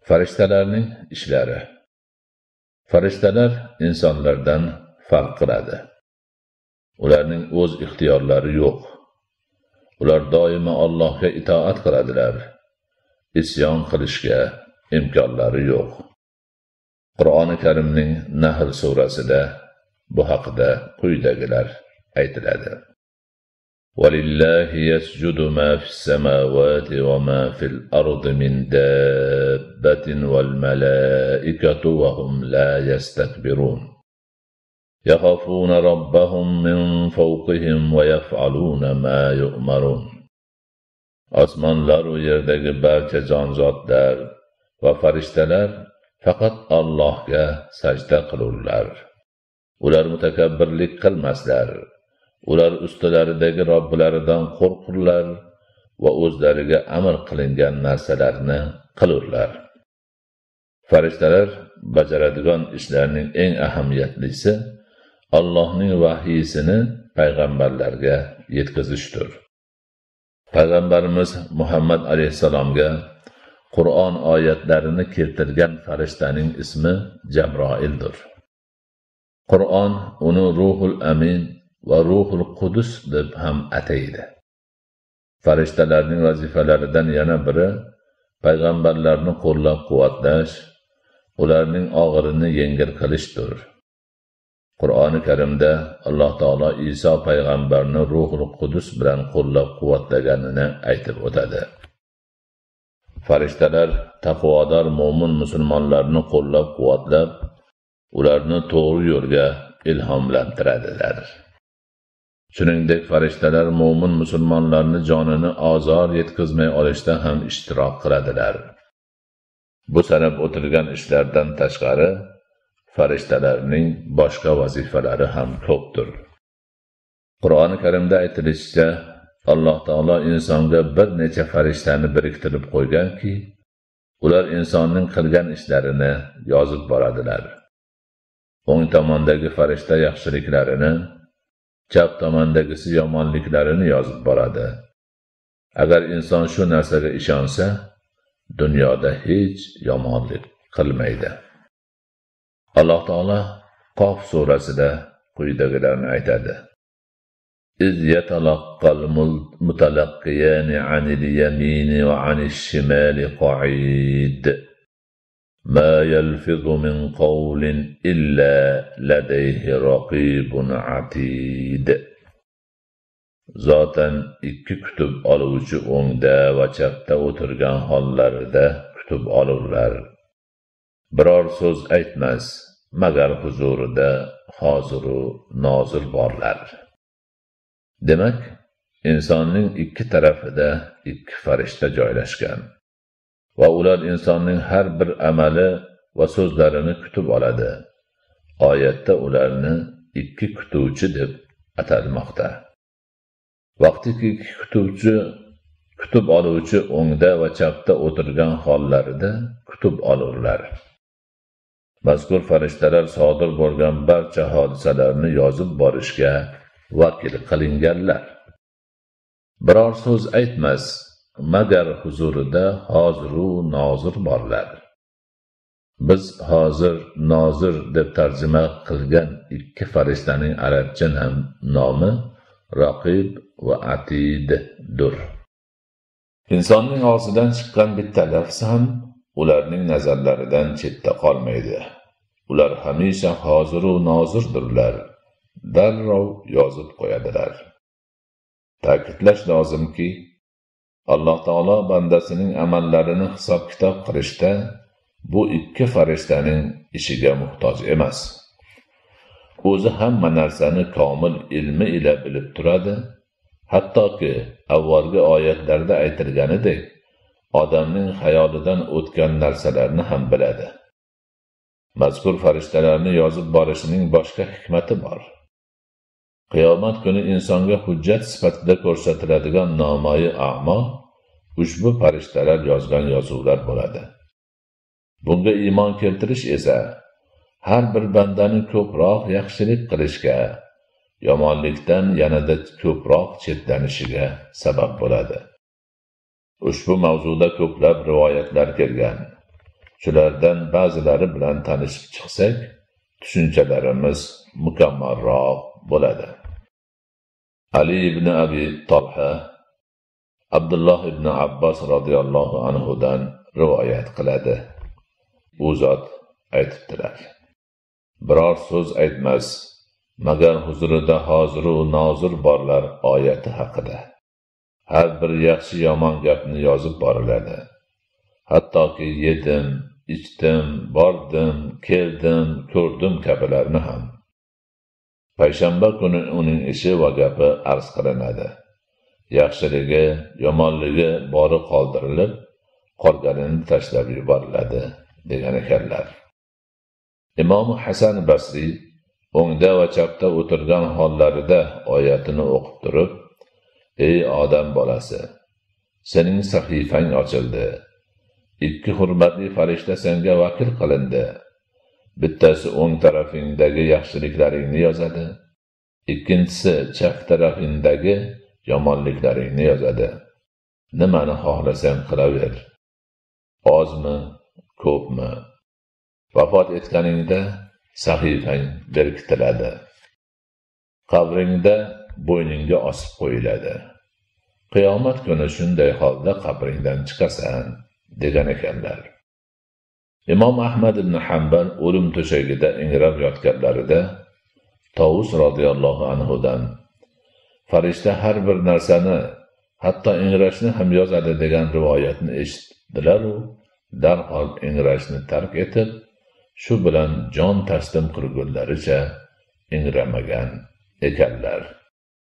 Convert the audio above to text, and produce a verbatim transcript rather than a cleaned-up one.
Farishtalarning ishlari. Farishtalar insonlardan farq qiladi. Ularning o'z ixtiyorlari yo'q. Ular doimo Allohga itoat qiladilar. Isyon qilishga imkonlari yo'q. Qur'oni Karimning Nahl surasida bu haqida quyidagilar aytiladi. وَلِلَّهِ يَسْجُدُ مَا فِي السَّمَاوَاتِ وَمَا فِي الْأَرْضِ مِنْ دَابَّةٍ وَالْمَلَائِكَةُ وَهُمْ لَا يَسْتَكْبِرُونَ يَخَافُونَ رَبَّهُمْ مِنْ فَوْقِهِمْ وَيَفْعَلُونَ مَا يُؤْمَرُونَ Osmonlar u yerdagi barcha jonzotlar va farishtalar faqat Allohga sajda qilurlar. Ular mutakabbirlik qilmaslar. Ular ustularidagi Robbilaridan qo'rqurlar va o'zlariga amr qilingan narsalarni qilurlar. Farishtalar bajaradigan ishlarning eng ahamiyatlisi Allohning vahiysini payg'ambarlarga yetkazishdir. Payg'ambarimiz Muhammad alayhisalomga Qur'on oyatlarini keltirgan farishtaning ismi Jabroildir. Qur'on uni Ruhul Amin va Ruhul Qudus deb ham ataydi. Farishtalarning vazifalaridan yana biri payg'ambarlarni qo'llab-quvvatlash, ularning og'irini yengil qilishdir. Qur'oni Karimda Alloh taolo Iso payg'ambarni Ruhul Qudus bilan qo'llab-quvvatlaganini aytib o'tadi. Farishtalar taqvodor mo'min musulmonlarni qo'llab-quvvatlab, ularni to'g'ri yo'lga ilhomlantiradilar. Shuningdek, farishtalar mo'min musulmonlarni jonini ozor yetkazmay olishda ham ishtirok qiladilar. Bu sanab o'tilgan ishlardan tashqari, farishtalarning boshqa vazifalari ham ko'pdir. Qur'oni Karimda aytilishicha, Alloh taolo insonga bir necha farishtani biriktirib qo'yganki, ular insonning qilgan ishlarini yozib boradilar. O'ng tomondagi farishta yaxshiliklarini, chap tomondagisi yomonliklarini yozib boradi. Agar inson shu narsaga ishonsa, dunyoda hech yomonlik qilmaydi. Alloh taolo Qof surasida quyidagilarni aytadi. إذ يتلقى المتلقيان عن اليمين وعن الشمال قعيد ما يلفظ من قول إلا لديه رقيب عتيد. Zotan ikki kutub oluvchi o'ngda va chapda o'tirgan hollarida kutub olurlar. Biror so'z aytmas, magar huzurida hoziru nozir borlar. Demak, insonning ikki tarafida ikki farishta joylashgan va ular insonning har bir amali va so'zlarini kutib oladi. Oyatda ularni ikki kutuvchi deb atalmoqda. Vaqtiki ikki kutuvchi kutub oluvchi o'ngda va chapda o'tirgan hollarida kutub olurlar. Mazkur farishtalar sodir bo'lgan barcha hodisalarni yozib borishga vakil qilinganlar. Biror so'z aytmas, magar huzurida hoziru nozir borlar. Biz hozir, nozir deb tarjima qilgan ikki farishtaning arabcha ham nomi Raqib va Atiddir. Insonning og'zidan chiqqan bitta lafz ham ularning nazarlaridan chetda qolmaydi. Ular hamisha hoziru nozirdirlar. Darrov yozib qo'yadilar. Ta'kidlash lozimki, Alloh taolo bandasining amallarini hisob-kitob qilishda bu ikki farishtaning ishiga muhtoj emas. O'zi hamma narsani komil ilmi ila bilib turadi, hattoki avvalgi oyatlarda aytilganidek, odamning xayolidan o'tgan narsalarni ham biladi. Mazkur farishtalarni yozib borishining boshqa hikmati bor. Qiyomat kuni insonga hujjat sifatida ko'rsatiladigan nomai a'mo ushbu farishtalar yozgan yozuvlar bo'ladi. Bunga iymon keltirish esa har bir bandani ko'proq yaxshilik qilishga, yomonlikdan yanada ko'proq chetlanishiga sabab bo'ladi. Ushbu mavzuda ko'plab rivoyatlar kelgan. Shulardan ba'zilari bilan tanishib chiqsak, tushunchalarimiz mukammalroq bo'ladi. Ali ibn Abi Talha Abdulloh ibn Abbos radhiyallohu anhu dan rivoyat qiladi. U zot aytibdilar: biror so'z aytmas magar huzurida hozir u nozir borlar oyati haqida. Har bir yaxshi yomon gapni yozib boriladi. Hattoki yedim, ichdim, bordim, keldim, ko'rdim kabilarni ham. Payshanba kuni uning ishi va gapi arz qilinadi. Yaxshiligi, yomonligi bori qoldirilib, qolganini tashlab yuboriladi degan ekanlar. Imom Hasan Basri o'ngda va chapda o'tirgan hollarida oyatini o'qib turib: ey odam bolasi, sening sahifang ochildi. Ikki hurmatli farishta senga vakil qilindi. Bittasi o'ng tarafingdagi yaxshiliklaringni yozadi, ikkinchisi chap tarafingdagi yomonliklaringni yozadi. Nimani xohlasang qilaver. Ozmi, ko'pmi? Vafot etganingda sahifang berkitiladi. Qabringda bo'yningga osib qo'yiladi. Qiyomat kuni shunday holda qabringdan chiqasan degan ekanlar. Imom Ahmad ibn Hanbal o'lim to'shagida ingrab yotganlarida Tovus radhiyallohu anhu dan farishta har bir narsani, hatto ingrashni ham yozadi degan rivoyatni eshitdilar-u, darhol ingrashni tark etib, shu bilan jon taslim qilgunlaricha ingramagan ekanlar.